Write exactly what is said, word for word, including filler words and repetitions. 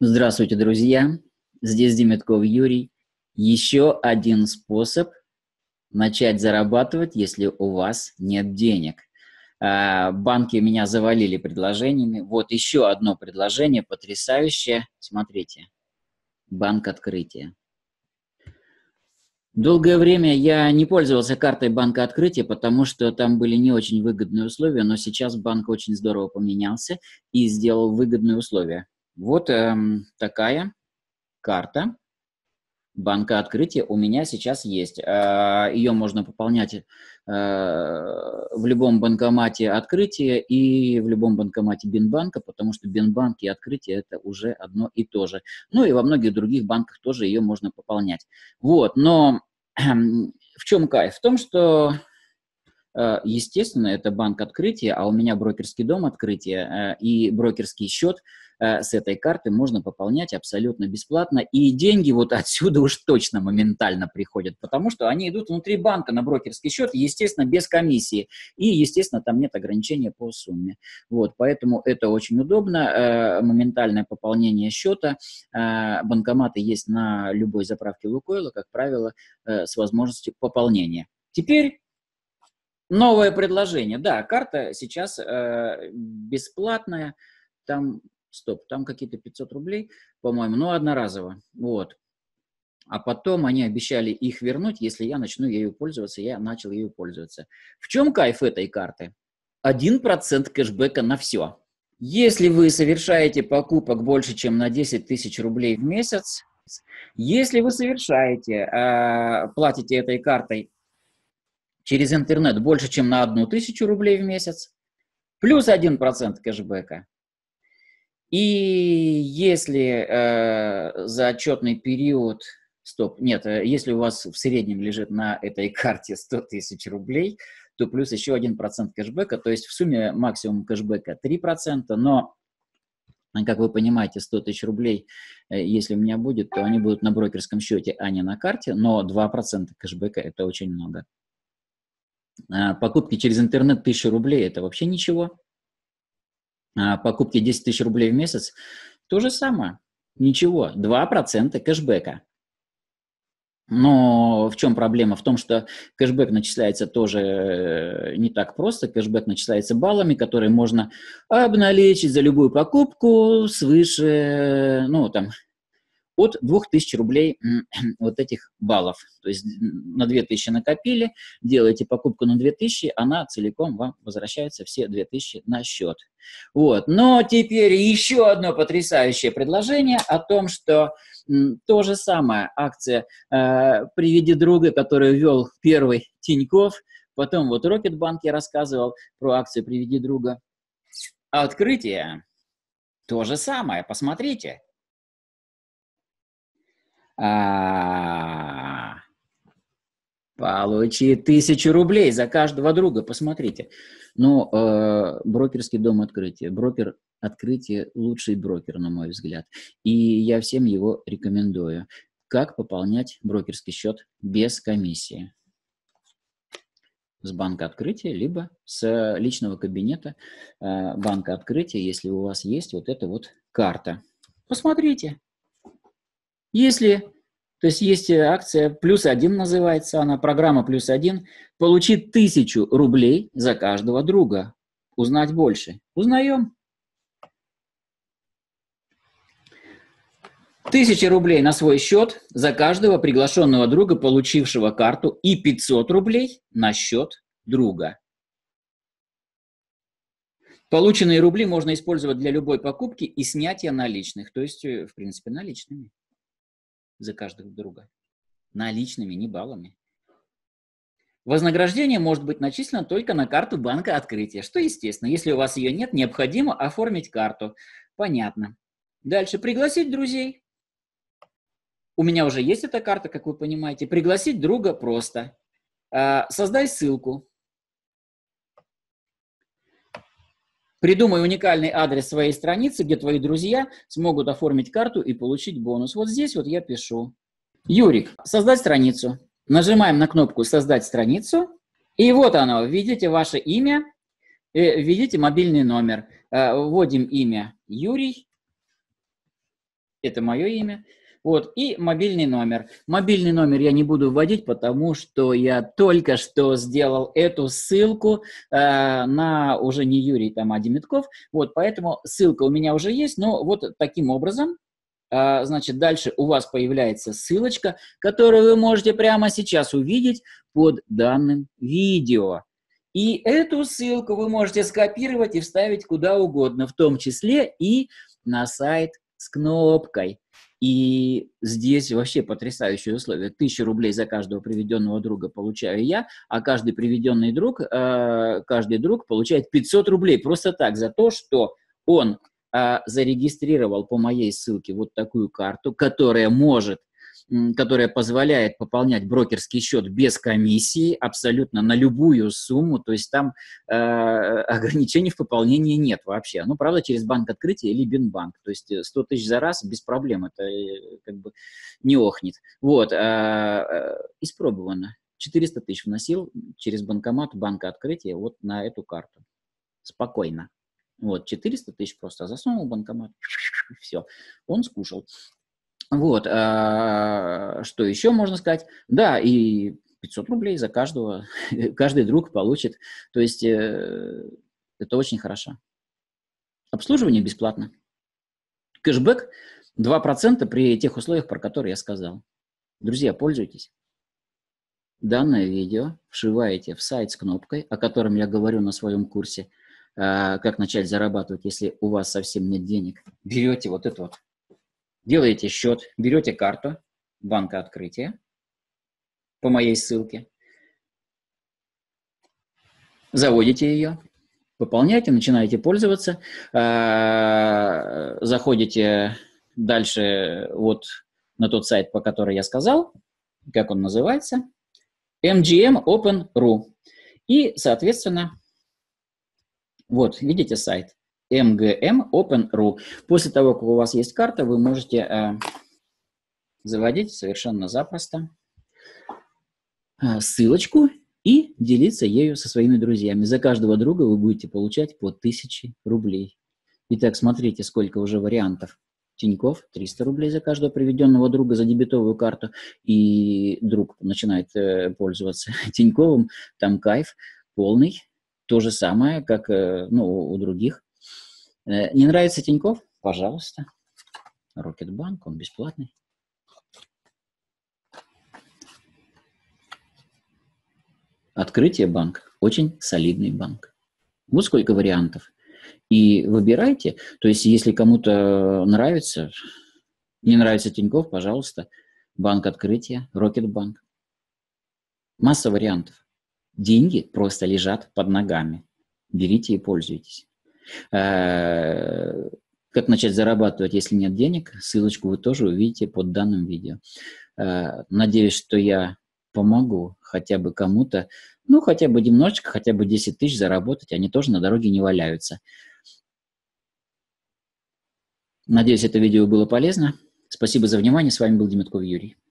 Здравствуйте, друзья! Здесь Демятков Юрий. Еще один способ начать зарабатывать, если у вас нет денег. Банки меня завалили предложениями. Вот еще одно предложение потрясающее. Смотрите. Банк Открытия. Долгое время я не пользовался картой Банка Открытия, потому что там были не очень выгодные условия, но сейчас банк очень здорово поменялся и сделал выгодные условия. Вот эм, такая карта Банка Открытия у меня сейчас есть. Ее можно пополнять э, в любом банкомате Открытия и в любом банкомате Бинбанка, потому что Бинбанк и Открытие это уже одно и то же. Ну и во многих других банках тоже ее можно пополнять. Вот, но в чем кайф? В том, что, естественно, это Банк Открытия, а у меня брокерский дом Открытия и брокерский счет с этой карты можно пополнять абсолютно бесплатно. И деньги вот отсюда уж точно моментально приходят, потому что они идут внутри банка на брокерский счет, естественно, без комиссии. И, естественно, там нет ограничения по сумме. Вот, поэтому это очень удобно. Моментальное пополнение счета. Банкоматы есть на любой заправке Лукойла, как правило, с возможностью пополнения. Теперь новое предложение. Да, карта сейчас э, бесплатная. Там, стоп, там какие-то пятьсот рублей, по-моему, но одноразово. Вот. А потом они обещали их вернуть, если я начну ею пользоваться. Я начал ею пользоваться. В чем кайф этой карты? один процент кэшбэка на все. Если вы совершаете покупок больше, чем на десять тысяч рублей в месяц, если вы совершаете, э, платите этой картой через интернет больше, чем на одну тысячу рублей в месяц, плюс один процент кэшбэка. И если э, за отчетный период, стоп, нет, если у вас в среднем лежит на этой карте сто тысяч рублей, то плюс еще один процент кэшбэка, то есть в сумме максимум кэшбэка три процента, но, как вы понимаете, сто тысяч рублей, если у меня будет, то они будут на брокерском счете, а не на карте, но два процента кэшбэка это очень много. Покупки через интернет тысяча рублей – это вообще ничего. Покупки десять тысяч рублей в месяц – то же самое. Ничего, два процента кэшбэка. Но в чем проблема? В том, что кэшбэк начисляется тоже не так просто. Кэшбэк начисляется баллами, которые можно обналичить за любую покупку свыше, ну, там, от двух тысяч рублей вот этих баллов. То есть на две тысячи накопили, делаете покупку на две тысячи, она целиком вам возвращается все две тысячи на счет. Вот. Но теперь еще одно потрясающее предложение о том, что м, то же самое акция э, «Приведи друга», которую ввел первый Тинькофф, потом вот Рокетбанк я рассказывал про акцию «Приведи друга». Открытие то же самое, посмотрите. А, получи тысячу рублей за каждого друга, посмотрите. Ну, э, брокерский дом Открытия. Брокер Открытия лучший брокер, на мой взгляд. И я всем его рекомендую. Как пополнять брокерский счет без комиссии? С Банка Открытия, либо с личного кабинета э, Банка Открытия, если у вас есть вот эта вот карта. Посмотрите. Если, то есть есть акция плюс один называется, она программа плюс один, получить тысячу рублей за каждого друга. Узнать больше. Узнаем. Тысяча рублей на свой счет за каждого приглашенного друга, получившего карту, и пятьсот рублей на счет друга. Полученные рубли можно использовать для любой покупки и снятия наличных, то есть, в принципе, наличными. За каждого друга. Наличными, не баллами. Вознаграждение может быть начислено только на карту Банка Открытия, что естественно. Если у вас ее нет, необходимо оформить карту. Понятно. Дальше. Пригласить друзей. У меня уже есть эта карта, как вы понимаете. Пригласить друга просто. Создай ссылку. Придумай уникальный адрес своей страницы, где твои друзья смогут оформить карту и получить бонус. Вот здесь вот я пишу. Юрик, создать страницу. Нажимаем на кнопку «Создать страницу». И вот оно. Видите ваше имя, видите мобильный номер. Вводим имя Юрий. Это мое имя. Вот, и мобильный номер. Мобильный номер я не буду вводить, потому что я только что сделал эту ссылку э, на уже не Юрий, там, а Демитков. Вот, поэтому ссылка у меня уже есть, но вот таким образом, э, значит, дальше у вас появляется ссылочка, которую вы можете прямо сейчас увидеть под данным видео. И эту ссылку вы можете скопировать и вставить куда угодно, в том числе и на сайт с кнопкой. И здесь вообще потрясающие условия. Тысячу рублей за каждого приведенного друга получаю я, а каждый приведенный друг, э, каждый друг получает пятьсот рублей просто так за то, что он э, зарегистрировал по моей ссылке вот такую карту, которая может, которая позволяет пополнять брокерский счет без комиссии абсолютно на любую сумму, то есть там э, ограничений в пополнении нет вообще. Ну, правда, через банк открытия или Бинбанк, то есть сто тысяч за раз без проблем, это э, как бы не охнет. Вот, э, э, испробовано. четыреста тысяч вносил через банкомат банка открытия вот на эту карту. Спокойно. Вот, четыреста тысяч просто засунул в банкомат, все, он скушал. Вот, а, что еще можно сказать? Да, и пятьсот рублей за каждого, каждый друг получит. То есть э, это очень хорошо. Обслуживание бесплатно. Кэшбэк два процента при тех условиях, про которые я сказал. Друзья, пользуйтесь. Данное видео вшиваете в сайт с кнопкой, о котором я говорю на своем курсе, э, как начать зарабатывать, если у вас совсем нет денег. Берете вот это вот. Делаете счет, берете карту банка открытия по моей ссылке, заводите ее, пополняете, начинаете пользоваться, заходите дальше вот на тот сайт, по которому я сказал, как он называется, эм джи эм Open точка ру. И, соответственно, вот, видите сайт. эм джи эм Open точка ру. После того, как у вас есть карта, вы можете э, заводить совершенно запросто э, ссылочку и делиться ею со своими друзьями. За каждого друга вы будете получать по тысяче рублей. Итак, смотрите, сколько уже вариантов. Тинькофф триста рублей за каждого приведенного друга за дебетовую карту, и друг начинает э, пользоваться Тиньковым, там кайф полный. То же самое, как э, ну, у других. Не нравится Тинькофф? Пожалуйста. Рокетбанк, он бесплатный. Открытие банк. Очень солидный банк. Вот сколько вариантов. И выбирайте. То есть, если кому-то нравится, не нравится Тинькофф, пожалуйста, банк открытия, Рокетбанк. Масса вариантов. Деньги просто лежат под ногами. Берите и пользуйтесь. Как начать зарабатывать, если нет денег? Ссылочку вы тоже увидите под данным видео. Надеюсь, что я помогу хотя бы кому-то, ну, хотя бы немножечко, хотя бы десять тысяч заработать, они тоже на дороге не валяются. Надеюсь, это видео было полезно. Спасибо за внимание. С вами был Демитков Юрий.